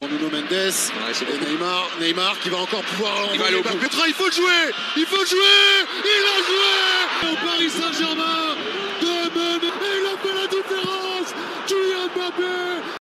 Nuno Mendes et Neymar qui va encore pouvoir il va aller au bout. Petra, il faut le jouer, il